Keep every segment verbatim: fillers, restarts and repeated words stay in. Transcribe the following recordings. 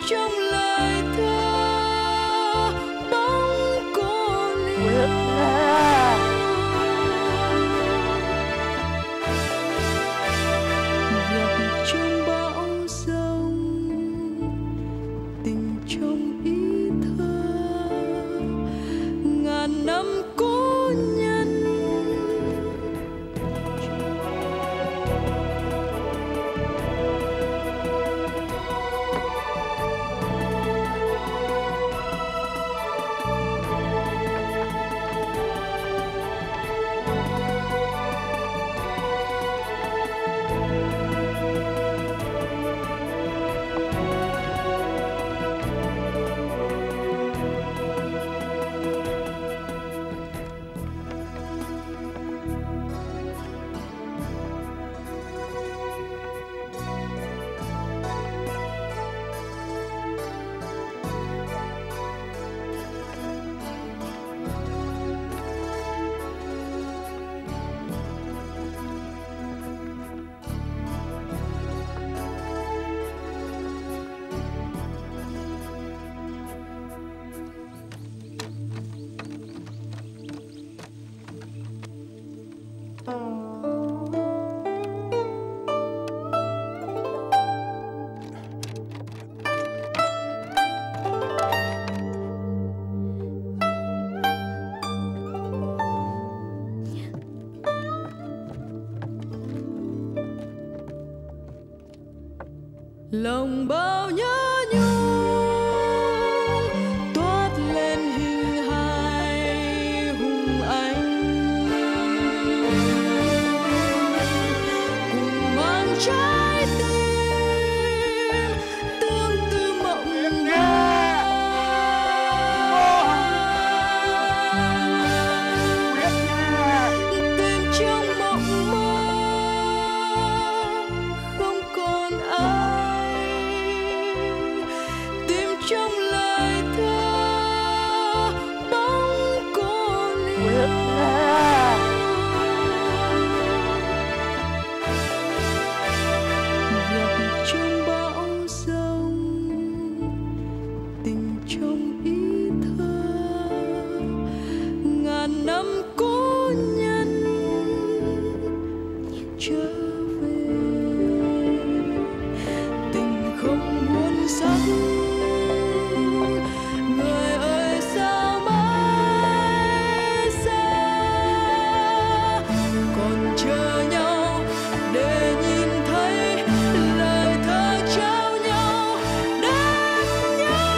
trong lời thơ bóng cô liêu. Gặp trong bão giông, tình trong ý thơ, ngàn năm cố nhân. Lòng bao nhớ nhung toát lên hình hài hùng anh, cùng mang trái tim tương tư mộng mơ. Tìm trong mộng mơ không còn ai, trong lời thơ bóng cô liêu. Gặp trong bão giông, tình trong ý thơ, ngàn năm cố nhân trở về. Tình không muốn sắc, người ơi sao mãi xa, còn chờ nhau để nhìn thấy lời thơ trao nhau đến nhau.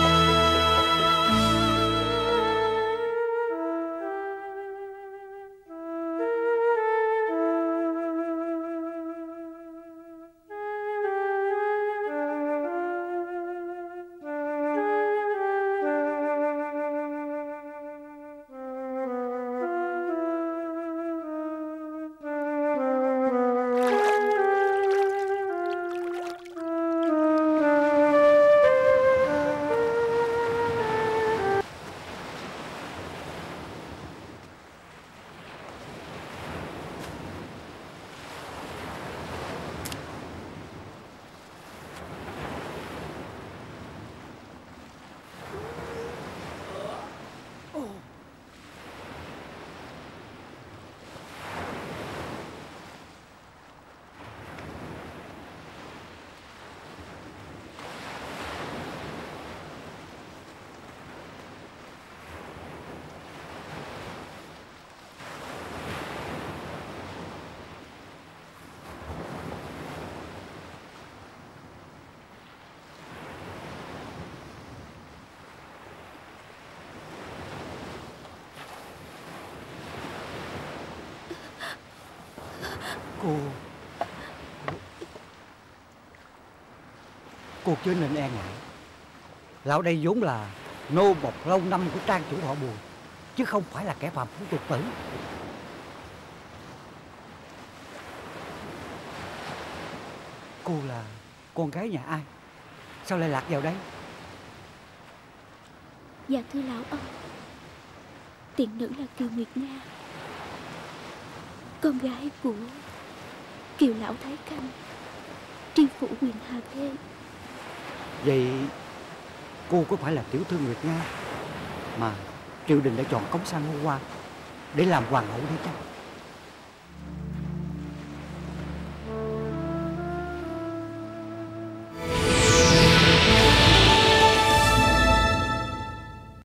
Cô Cô chớ nên e ngại. Lão đây vốn là nô bộc lâu năm của trang chủ họ Bùi, chứ không phải là kẻ phàm phu tục tử. Cô là con gái nhà ai? Sao lại lạc vào đây? Dạ thưa lão ông, tiền nữ là Kiều Nguyệt Nga, con gái của Kiều lão Thái Khanh, tri phủ quyền Hà Thê. Vậy cô có phải là tiểu thư Nguyệt Nga mà triều đình đã chọn Cống Sang Hô Hoa để làm hoàng hậu đấy chăng?